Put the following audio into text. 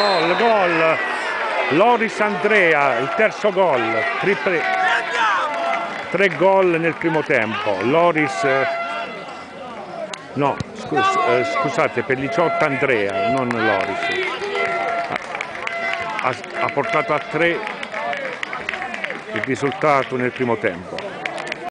gol. Loris Andrea, il terzo gol. 3 gol nel primo tempo. Loris, no, scusate, Pelliciotta Andrea, non Loris. Ha portato a 3 il risultato nel primo tempo.